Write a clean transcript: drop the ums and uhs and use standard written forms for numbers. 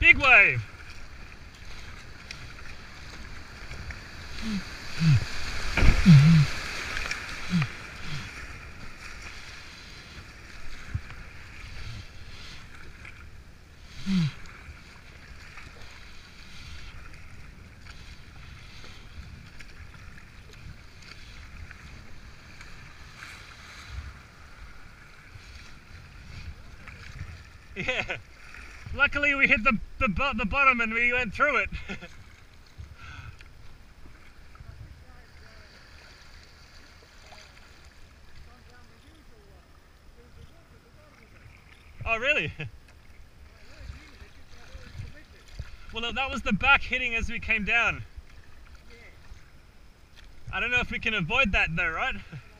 Big wave. Yeah. Luckily we hit the bottom and we went through it. Oh really? Well, that was the back hitting as we came down. I don't know if we can avoid that though, right?